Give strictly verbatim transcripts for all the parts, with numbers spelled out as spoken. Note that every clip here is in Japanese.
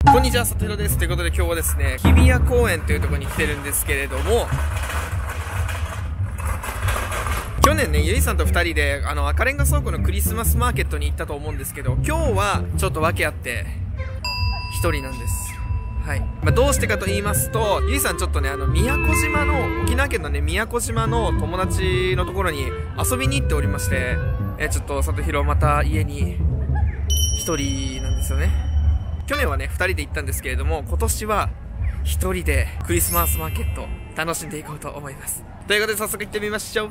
こんにちは、さとひろです。ということで今日はですね、日比谷公園というところに来てるんですけれども、去年ね、ゆいさんとふたりで、あの、赤レンガ倉庫のクリスマスマーケットに行ったと思うんですけど、今日はちょっと訳あって、一人なんです。はい。まあ、どうしてかと言いますと、ゆいさんちょっとね、あの、宮古島の、沖縄県のね、宮古島の友達のところに遊びに行っておりまして、え、ちょっとさとひろまた家に一人なんですよね。去年はね、ふたりで行ったんですけれども、今年は一人でクリスマスマーケット楽しんでいこうと思います。ということで早速行ってみましょう。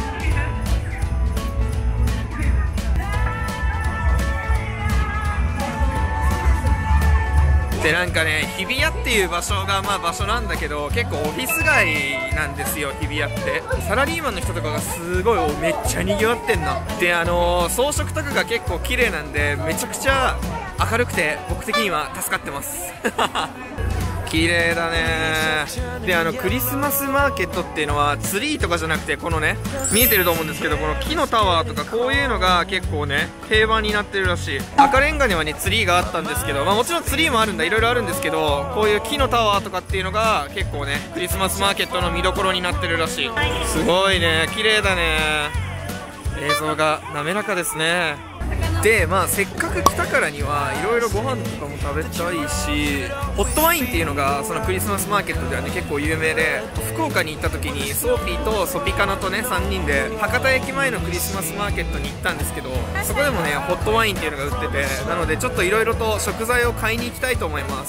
で、なんかね、日比谷っていう場所がまあ場所なんだけど、結構オフィス街なんですよ、日比谷って。サラリーマンの人とかがすごいめっちゃ賑わってんな。で、あのー、装飾とかが結構綺麗なんで、めちゃくちゃ明るくて僕的には助かってます綺麗だね。で、あのクリスマスマーケットっていうのはツリーとかじゃなくて、このね、見えてると思うんですけど、この木のタワーとかこういうのが結構ね定番になってるらしい。赤レンガにはねツリーがあったんですけど、まあもちろんツリーもあるんだ、いろいろあるんですけど、こういう木のタワーとかっていうのが結構ねクリスマスマーケットの見どころになってるらしい。すごいね、綺麗だね。映像が滑らかですね。で、まあせっかく来たからにはいろいろご飯とかも食べたいし、ホットワインっていうのがそのクリスマスマーケットではね結構有名で、福岡に行った時にソーピーとソピカナとねさんにんで博多駅前のクリスマスマーケットに行ったんですけど、そこでもねホットワインっていうのが売ってて、なのでちょっといろいろと食材を買いに行きたいと思います。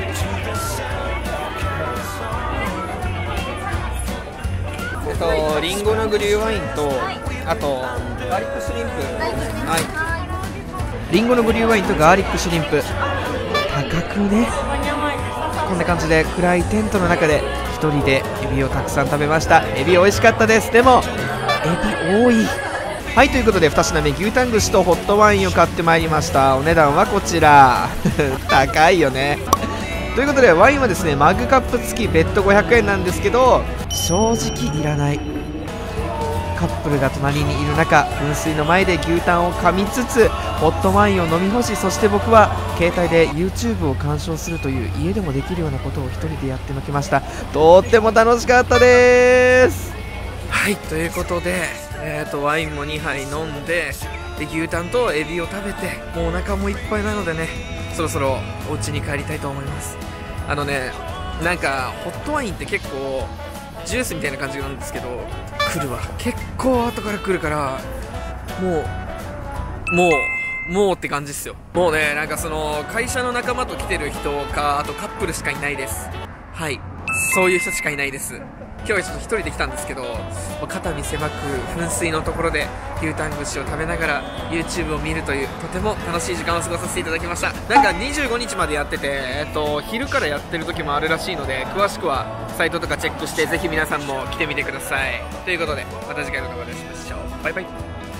えっとリンゴのグリューワインと、あとガーリックシュリンプ、はい、リンゴのグリューワインとガーリックシュリンプ、高くね。こんな感じで暗いテントの中で一人でエビをたくさん食べました。エビ美味しかったです。でもエビ多い。はい、ということでに品目、牛タン串とホットワインを買ってまいりました。お値段はこちら高いよねということでワインはですねマグカップ付き別途ごひゃくえんなんですけど、正直いらない。カップルが隣にいる中、噴水の前で牛タンを噛みつつホットワインを飲み干し、そして僕は携帯で YouTube を鑑賞するという家でもできるようなことを一人でやってのけました。とっても楽しかったです。はい、ということで、えー、とワインもにはい飲んで、で牛タンとエビを食べて、もうお腹もいっぱいなのでね、そろそろお家に帰りたいと思います。あのね、なんかホットワインって結構ジュースみたいな感じなんですけど、来るわ、結構後から来るから、もうもうもうって感じですよ。もうね、なんかその会社の仲間と来てる人か、あとカップルしかいないです。はい、そういう人しかいないです。今日はちょっと一人で来たんですけど、肩身狭く噴水のところで牛タン串を食べながら YouTube を見るという、とても楽しい時間を過ごさせていただきました。なんかにじゅうごにちまでやってて、えっと昼からやってる時もあるらしいので、詳しくはサイトとかチェックして、ぜひ皆さんも来てみてください。ということでまた次回の動画でお会いしましょう。バイバイ。